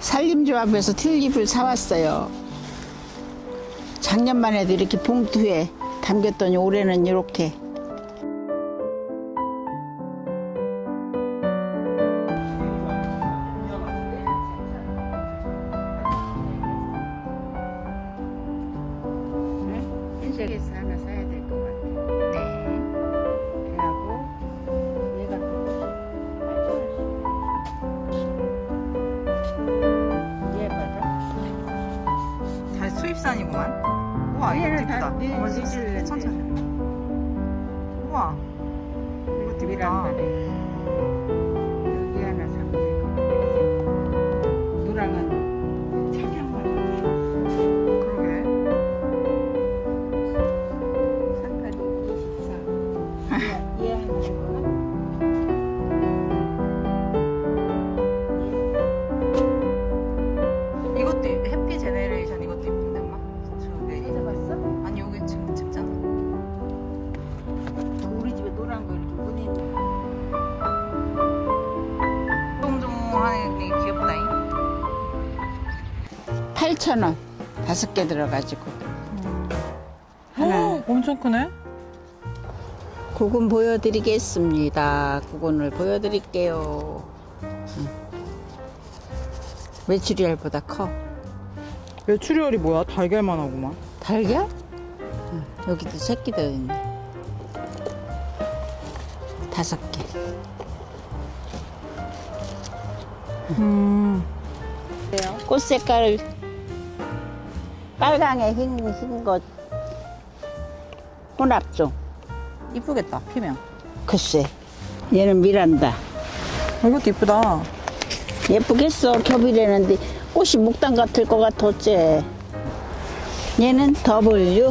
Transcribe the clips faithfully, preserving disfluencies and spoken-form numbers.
산림조합에서 튤립을 사왔어요. 작년만 해도 이렇게 봉투에 담겼더니 올해는 이렇게. 흰색에서 하나 사야 될 것 같아요. 네. 그리고 얘가 얘 봐라. 다 수입산이구만. 우와, 이것도 이쁘다. 뭐지? 천천히. 우와, 이것도 이쁘다. 여기 하나 사면 될 것 같아요. 노랑은 착양만. 그러게. 상가리 이십사. 얘 하나 주고. 이것도 해피 제네레이션 이것도 이쁜데 엄마? 저기 찾아봤어? 아니 여기 지금 찍잖아. 우리 집에 노란 거 이렇게 무늬. 동동하는 게 귀엽다잉. 팔천 원 다섯 개 들어가지고. 하나. 오, 엄청 크네. 구근 보여드리겠습니다. 구근을 보여드릴게요. 응. 메추리알보다 커. 메추리알이 뭐야? 달걀만 하구만. 달걀? 응. 여기도 새끼들 있네. 다섯 개. 음. 꽃 색깔 빨강에 흰, 흰 것 혼합종. 이쁘겠다, 피면. 글쎄, 얘는 미란다. 이것도 이쁘다. 예쁘겠어. 겹이라는데 꽃이 목단 같을 것 같아. 어째. 얘는 더블유.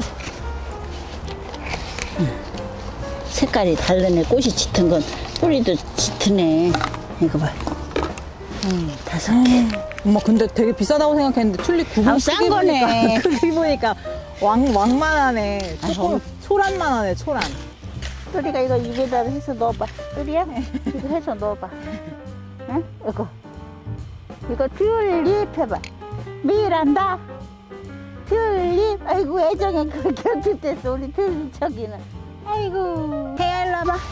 색깔이 다르네. 꽃이 짙은 건 뿌리도 짙으네. 이거 봐. 음, 다섯 개. 엄마 근데 되게 비싸다고 생각했는데 튤립 구분 아, 싼 거네. 크기 보니까 왕, 왕만하네. 아, 조금 초란만하네, 초란. 뚜리가 이거 입에다 해서 넣어봐. 뚜리야? 이거 해서 넣어봐. 응? 이거. 이거 튤립 해봐. 미란다. 튤립. 아이고, 애정에 그 곁집됐어. 우리 튤립 저기는. 아이고. 해야 일로 와봐.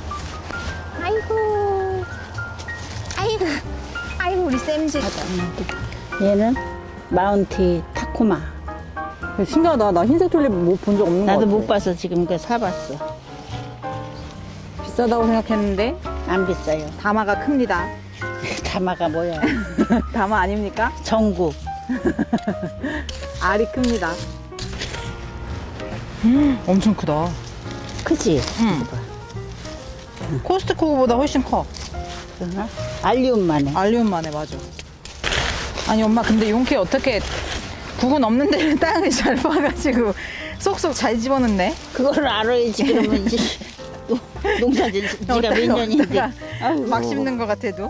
아이고. 아이고. 아이고, 우리 쌤지. 얘는 마운티 타쿠마. 신기하다. 나 흰색 튤립 못 본 적 없는 거 같아. 나도 못 봐서 지금 이거 사봤어. 비싸다고 생각했는데 안 비싸요. 다마가 큽니다. 다마가 뭐야? 다마 아닙니까? 전구. 알이 큽니다. 음, 엄청 크다. 크지? 응. 코스트코보다 훨씬 커. 그러나? 알리움만 해. 알리움만 해, 맞아. 아니 엄마 근데 용케 어떻게 구근 없는 데를 땅을 잘 파가지고 쏙쏙 잘 집어넣네? 그거를 알아야지. 그러면 이제 농사 진 지가 몇 년인데. 아이고. 막 씹는 것 같아도.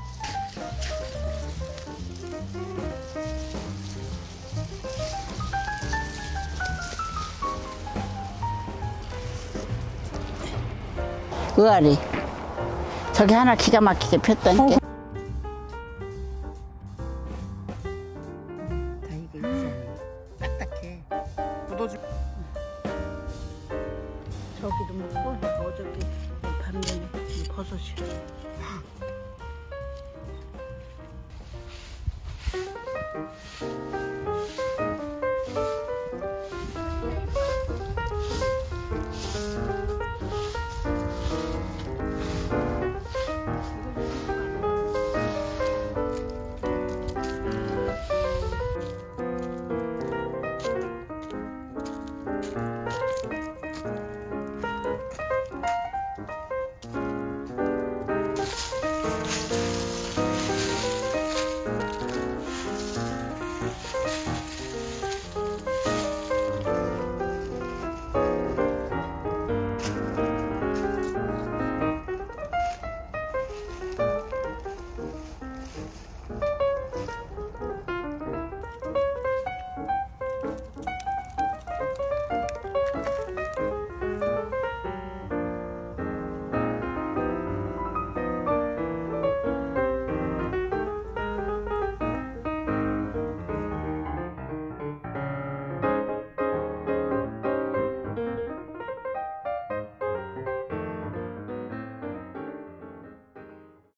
의아리. 저기 하나 기가 막히게 폈다니까. 어. 다 이게 있잖아. 딱딱해. 묻어주. 저기도 먹고 어저께 밤전에 버섯이.